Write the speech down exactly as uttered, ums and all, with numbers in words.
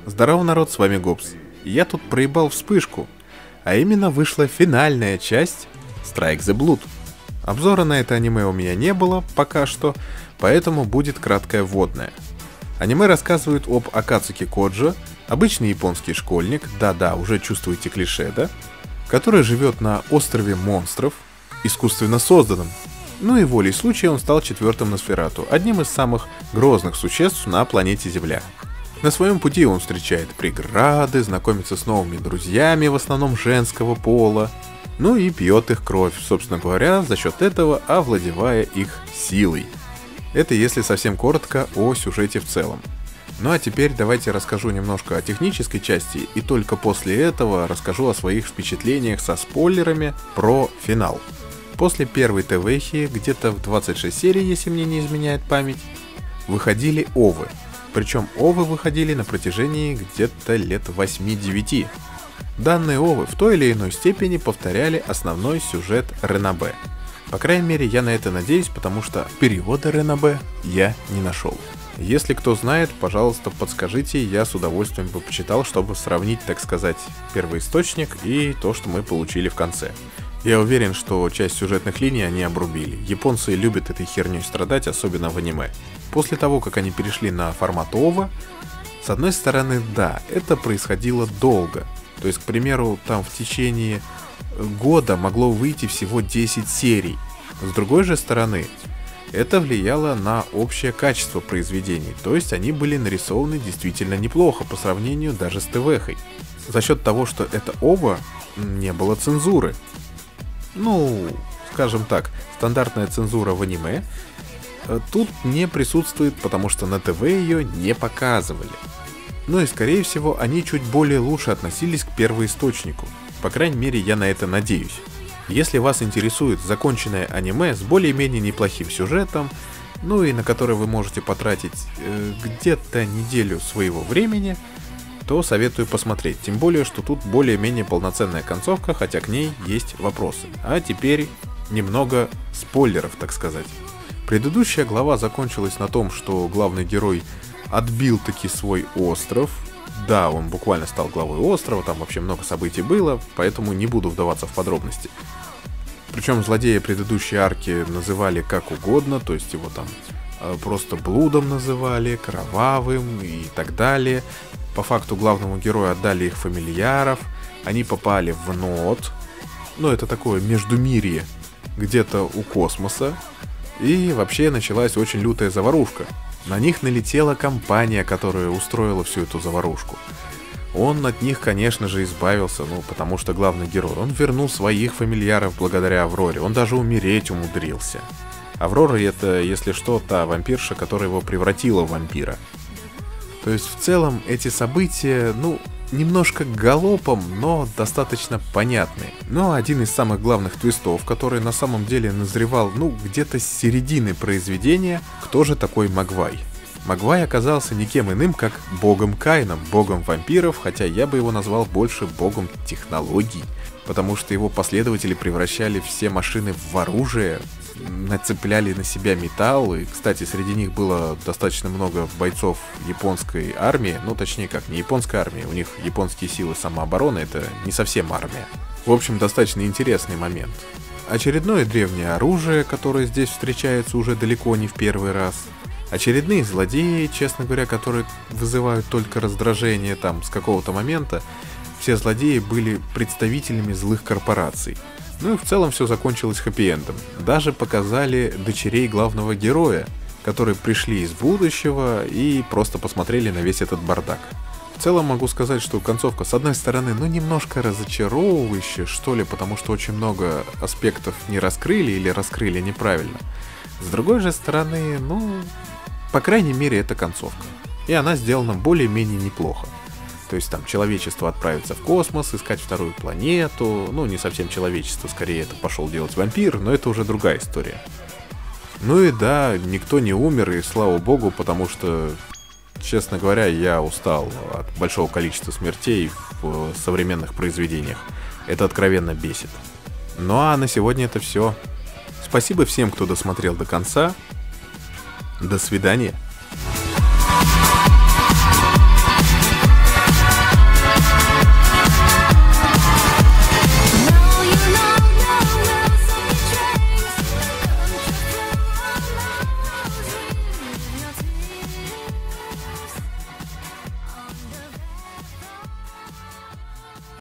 Здорово, народ, с вами Гобс. Я тут проебал вспышку, а именно вышла финальная часть Strike the Blood. Обзора на это аниме у меня не было пока что, поэтому будет краткое вводное. Аниме рассказывает об Акацуки Коджо, обычный японский школьник, да-да, уже чувствуете клише, да? Который живет на острове монстров, искусственно созданном. Ну и волей случая он стал четвертым Носферату, одним из самых грозных существ на планете Земля. На своем пути он встречает преграды, знакомится с новыми друзьями, в основном женского пола, ну и пьет их кровь, собственно говоря, за счет этого овладевая их силой. Это если совсем коротко о сюжете в целом. Ну а теперь давайте расскажу немножко о технической части, и только после этого расскажу о своих впечатлениях со спойлерами про финал. После первой ТВхи, где-то в двадцать шесть серий, если мне не изменяет память, выходили овы. Причем овы выходили на протяжении где-то лет восьми-девяти. Данные овы в той или иной степени повторяли основной сюжет Ренобе. По крайней мере, я на это надеюсь, потому что перевода Ренобе я не нашел. Если кто знает, пожалуйста, подскажите, я с удовольствием бы почитал, чтобы сравнить, так сказать, первоисточник и то, что мы получили в конце. Я уверен, что часть сюжетных линий они обрубили. Японцы любят этой херней страдать, особенно в аниме. После того, как они перешли на формат ова, с одной стороны, да, это происходило долго. То есть, к примеру, там в течение года могло выйти всего десять серий. С другой же стороны, это влияло на общее качество произведений. То есть, они были нарисованы действительно неплохо по сравнению даже с ТВхой. За счет того, что это ова, не было цензуры. Ну, скажем так, стандартная цензура в аниме тут не присутствует, потому что на ТВ ее не показывали. Ну и скорее всего они чуть более лучше относились к первоисточнику. По крайней мере, я на это надеюсь. Если вас интересует законченное аниме с более-менее неплохим сюжетом, ну и на которое вы можете потратить э, где-то неделю своего времени, то советую посмотреть. Тем более, что тут более-менее полноценная концовка, хотя к ней есть вопросы. А теперь немного спойлеров, так сказать. Предыдущая глава закончилась на том, что главный герой отбил таки свой остров. Да, он буквально стал главой острова, там вообще много событий было, поэтому не буду вдаваться в подробности. Причем злодея предыдущей арки называли как угодно, то есть его там э, просто блудом называли, кровавым и так далее. По факту главному герою отдали их фамильяров, они попали в Нод, ну это такое междумирье, где-то у космоса, и вообще началась очень лютая заварушка. На них налетела компания, которая устроила всю эту заварушку. Он от них, конечно же, избавился, ну потому что главный герой, он вернул своих фамильяров благодаря Авроре, он даже умереть умудрился. Аврора это, если что, та вампирша, которая его превратила в вампира. То есть в целом эти события, ну, немножко галопом, но достаточно понятные. Но один из самых главных твистов, который на самом деле назревал, ну, где-то с середины произведения, кто же такой Магвай? Магвай оказался никем иным, как богом Кайном, богом вампиров, хотя я бы его назвал больше богом технологий, потому что его последователи превращали все машины в оружие, нацепляли на себя металл, и, кстати, среди них было достаточно много бойцов японской армии, ну, точнее как, не японской армии, у них японские силы самообороны, это не совсем армия. В общем, достаточно интересный момент. Очередное древнее оружие, которое здесь встречается уже далеко не в первый раз. Очередные злодеи, честно говоря, которые вызывают только раздражение там с какого-то момента. Все злодеи были представителями злых корпораций. Ну и в целом все закончилось хэппи-эндом. Даже показали дочерей главного героя, которые пришли из будущего и просто посмотрели на весь этот бардак. В целом могу сказать, что концовка, с одной стороны, ну немножко разочаровывающая, что ли, потому что очень много аспектов не раскрыли или раскрыли неправильно. С другой же стороны, ну, по крайней мере, это концовка. И она сделана более-менее неплохо. То есть там человечество отправится в космос, искать вторую планету. Ну, не совсем человечество, скорее это пошел делать вампир, но это уже другая история. Ну и да, никто не умер, и слава богу, потому что, честно говоря, я устал от большого количества смертей в современных произведениях. Это откровенно бесит. Ну а на сегодня это все. Спасибо всем, кто досмотрел до конца. До свидания.